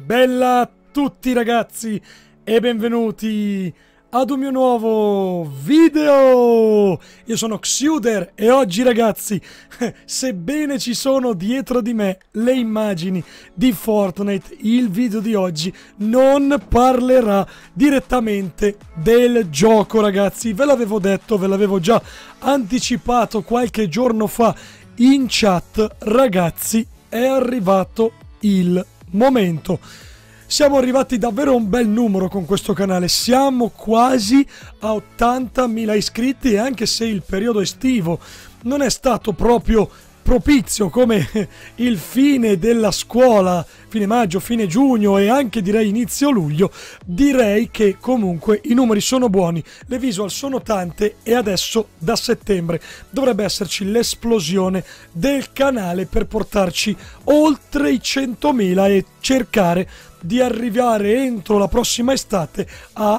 Bella a tutti ragazzi e benvenuti ad un mio nuovo video. Io sono Xuder e oggi ragazzi, sebbene ci sono dietro di me le immagini di Fortnite, il video di oggi non parlerà direttamente del gioco ragazzi. Ve l'avevo detto, ve l'avevo già anticipato qualche giorno fa in chat. Ragazzi, è arrivato il momento. Siamo arrivati davvero a un bel numero con questo canale, siamo quasi a 80.000 iscritti e anche se il periodo estivo non è stato proprio propizio come il fine della scuola, fine maggio, fine giugno e anche direi inizio luglio, direi che comunque i numeri sono buoni, le visual sono tante e adesso da settembre dovrebbe esserci l'esplosione del canale per portarci oltre i 100.000 e cercare di arrivare entro la prossima estate a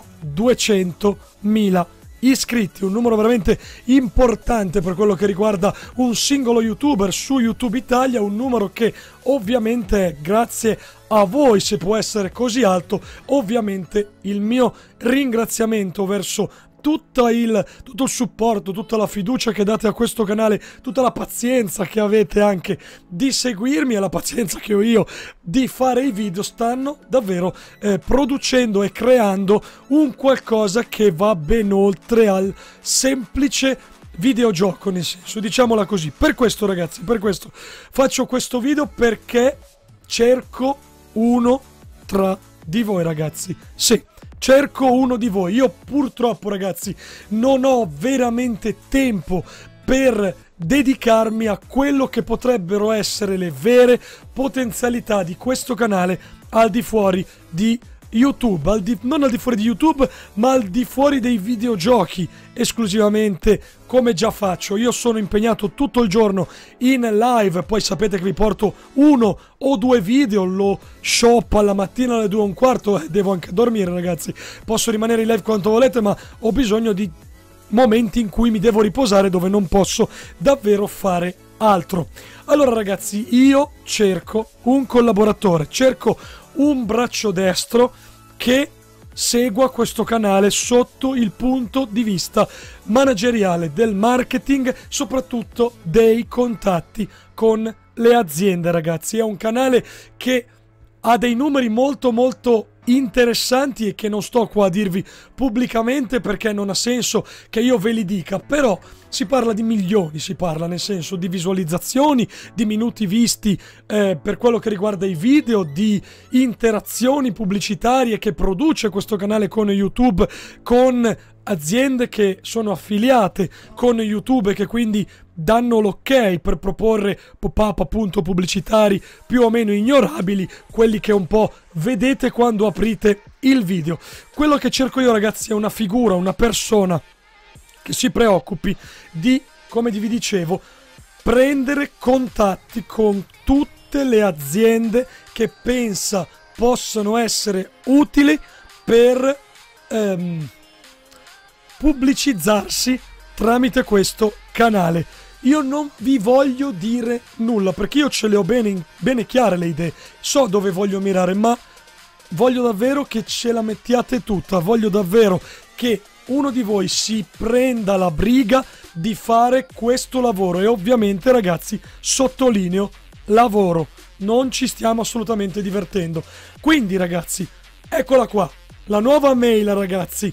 200.000 iscritti, un numero veramente importante per quello che riguarda un singolo youtuber su YouTube Italia, un numero che ovviamente è grazie a voi se può essere così alto. Ovviamente il mio ringraziamento verso tutto il supporto, tutta la fiducia che date a questo canale, tutta la pazienza che avete anche di seguirmi e la pazienza che ho io di fare i video stanno davvero producendo e creando un qualcosa che va ben oltre al semplice videogioco, nel senso, diciamola così. Per questo ragazzi, per questo faccio questo video, perché cerco uno tra di voi ragazzi. Sì, cerco uno di voi. Io purtroppo ragazzi non ho veramente tempo per dedicarmi a quello che potrebbero essere le vere potenzialità di questo canale al di fuori di YouTube, non al di fuori di YouTube, ma al di fuori dei videogiochi esclusivamente, come già faccio. Io sono impegnato tutto il giorno in live, poi sapete che vi porto uno o due video, lo shop alla mattina alle 2:15 e devo anche dormire ragazzi. Posso rimanere in live quanto volete, ma ho bisogno di momenti in cui mi devo riposare, dove non posso davvero fare altro. Allora ragazzi, io cerco un collaboratore, cerco un braccio destro che segua questo canale sotto il punto di vista manageriale, del marketing, soprattutto dei contatti con le aziende ragazzi. È un canale che ha dei numeri molto interessanti e che non sto qua a dirvi pubblicamente perché non ha senso che io ve li dica, però si parla di milioni, si parla nel senso di visualizzazioni, di minuti visti per quello che riguarda i video, di interazioni pubblicitarie che produce questo canale con YouTube, con aziende che sono affiliate con YouTube e che quindi danno l'ok per proporre pop-up appunto pubblicitari più o meno ignorabili, quelli che un po' vedete quando aprite il video. Quello che cerco io ragazzi è una figura, una persona che si preoccupi di, come vi dicevo, prendere contatti con tutte le aziende che pensa possano essere utili per pubblicizzarsi tramite questo canale. Io non vi voglio dire nulla perché io ce le ho bene chiare le idee, so dove voglio mirare, ma voglio davvero che ce la mettiate tutta, voglio davvero che uno di voi si prenda la briga di fare questo lavoro. E ovviamente ragazzi sottolineo lavoro, non ci stiamo assolutamente divertendo. Quindi ragazzi, eccola qua la nuova mail ragazzi,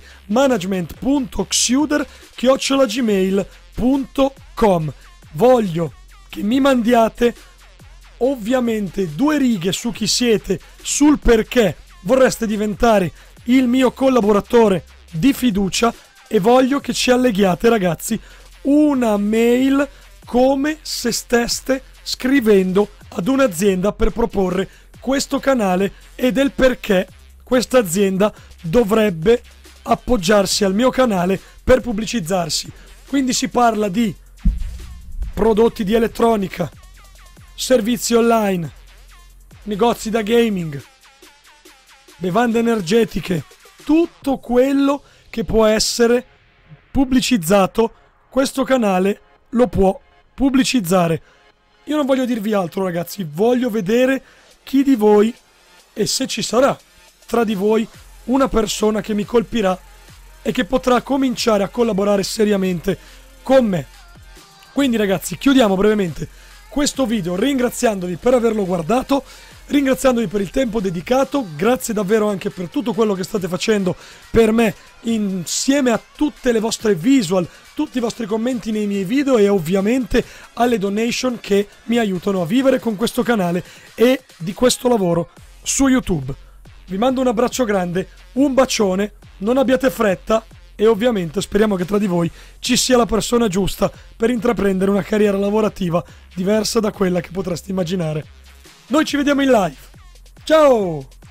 management.xuder@gmail.com. voglio che mi mandiate ovviamente 2 righe su chi siete, sul perché vorreste diventare il mio collaboratore di fiducia, e voglio che ci alleghiate ragazzi una mail come se steste scrivendo ad un'azienda per proporre questo canale e del perché questa azienda dovrebbe appoggiarsi al mio canale per pubblicizzarsi. Quindi si parla di prodotti di elettronica, servizi online, negozi da gaming, bevande energetiche, tutto quello che può essere pubblicizzato, questo canale lo può pubblicizzare. Io non voglio dirvi altro ragazzi, voglio vedere chi di voi e se ci sarà tra di voi una persona che mi colpirà e che potrà cominciare a collaborare seriamente con me. Quindi ragazzi, chiudiamo brevemente questo video ringraziandovi per averlo guardato, ringraziandovi per il tempo dedicato, grazie davvero anche per tutto quello che state facendo per me insieme a tutte le vostre visual, tutti i vostri commenti nei miei video e ovviamente alle donation che mi aiutano a vivere con questo canale e di questo lavoro su YouTube. Vi mando un abbraccio grande, un bacione, non abbiate fretta e ovviamente speriamo che tra di voi ci sia la persona giusta per intraprendere una carriera lavorativa diversa da quella che potreste immaginare. Noi ci vediamo in live. Ciao!